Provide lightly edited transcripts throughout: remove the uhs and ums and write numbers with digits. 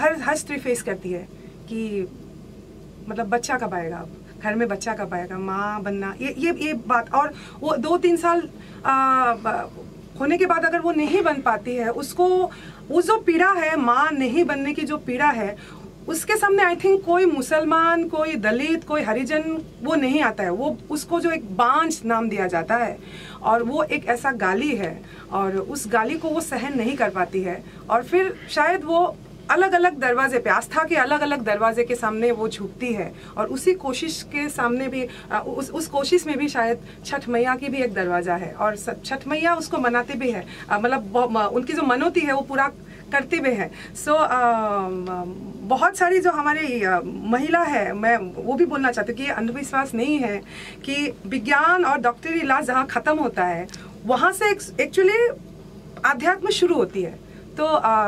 हर स्त्री फेस करती है कि मतलब बच्चा कब आएगा, अब घर में बच्चा कब आएगा, माँ बनना, ये बात। और वो 2-3 साल होने के बाद अगर वो नहीं बन पाती है, उसको वो जो पीड़ा है, माँ नहीं बनने की जो पीड़ा है, उसके सामने आई थिंक कोई मुसलमान, कोई दलित, कोई हरिजन वो नहीं आता है। वो उसको जो एक बांझ नाम दिया जाता है और वो एक ऐसा गाली है और उस गाली को वो सहन नहीं कर पाती है और फिर शायद वो अलग अलग दरवाजे पे, आस्था के अलग अलग दरवाजे के सामने वो झुकती है और उसी कोशिश के सामने भी उस कोशिश में भी शायद छठ मैया की भी एक दरवाजा है और छठ मैया उसको मनाते भी है, मतलब उनकी जो मनोती है वो पूरा करते भी हैं। सो बहुत सारी जो हमारी महिला है, मैं वो भी बोलना चाहती हूँ कि ये अंधविश्वास नहीं है कि विज्ञान और डॉक्टरी इलाज जहाँ ख़त्म होता है वहाँ से एक्चुअली आध्यात्म शुरू होती है। तो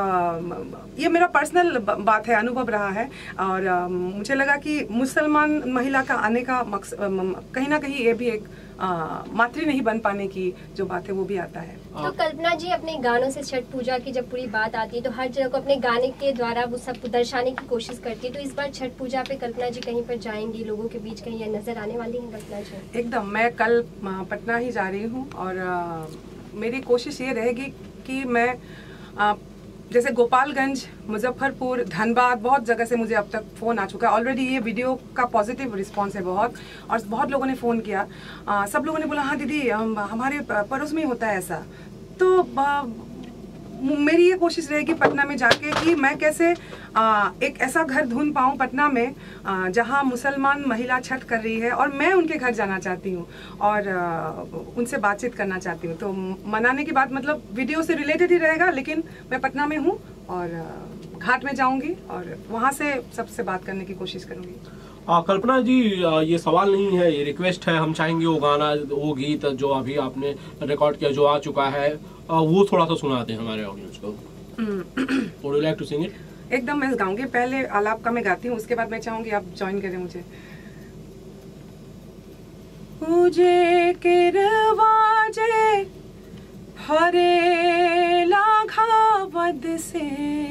ये मेरा पर्सनल बात है, अनुभव रहा है और मुझे लगा कि मुसलमान महिला का आने का मकसद कहीं ना कहीं ये भी एक मातृ नहीं बन पाने की जो बात है वो भी आता है। तो कल्पना जी, अपने गानों से छठ पूजा की जब पूरी बात आती है तो हर जगह को अपने गाने के द्वारा वो सब दर्शाने की कोशिश करती है, तो इस बार छठ पूजा पे कल्पना जी कहीं पर जाएंगी, लोगों के बीच कहीं नजर आने वाली है कल्पना जी? एकदम, मैं कल पटना ही जा रही हूँ और मेरी कोशिश ये रहेगी कि मैं जैसे गोपालगंज, मुजफ्फरपुर, धनबाद, बहुत जगह से मुझे अब तक फ़ोन आ चुका है। ऑलरेडी ये वीडियो का पॉजिटिव रिस्पांस है बहुत, और बहुत लोगों ने फ़ोन किया। सब लोगों ने बोला हाँ दीदी हमारे पड़ोस में होता है ऐसा। तो मेरी ये कोशिश रहेगी पटना में जाके कि मैं कैसे एक ऐसा घर ढूंढ पाऊँ पटना में जहाँ मुसलमान महिला छठ कर रही है और मैं उनके घर जाना चाहती हूँ और उनसे बातचीत करना चाहती हूँ। तो मनाने की बात मतलब वीडियो से रिलेटेड ही रहेगा, लेकिन मैं पटना में हूँ और घाट में जाऊँगी और वहाँ से सबसे बात करने की कोशिश करूँगी। कल्पना जी, ये सवाल नहीं है, ये रिक्वेस्ट है। हम चाहेंगे वो गाना, वो गीत जो अभी आपने रिकॉर्ड किया, जो आ चुका है, वो थोड़ा सा सुना दें हमारे ऑडियंस को। Would you like to sing it? एकदम मैं गाऊंगी। पहले आलाप का मैं गाती हूँ, उसके बाद मैं चाहूंगी आप ज्वाइन करें मुझे। मुझे के रवाजे हरे लाघा वद से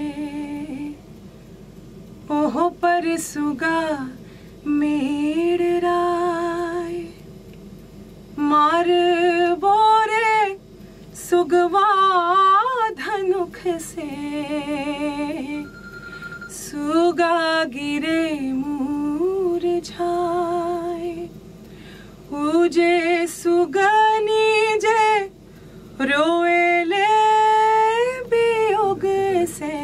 ओह पर सुगा मेड़ राय मार बोरे सुगवा धनुख से सुगा गिरे मुरझाए उजे सुगनी जे रोएले वियोग से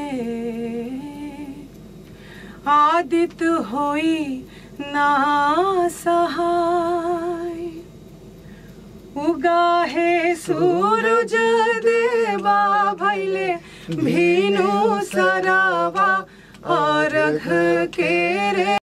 आदित होई ना सहाय उगा है सूरज देवा भैले भीनु सरावा अर्घ के रे।